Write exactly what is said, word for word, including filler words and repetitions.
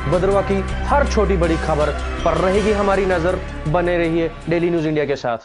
भदरवा की हर छोटी बड़ी खबर पर रहेगी हमारी नजर। बने रहिए डेली न्यूज इंडिया के साथ।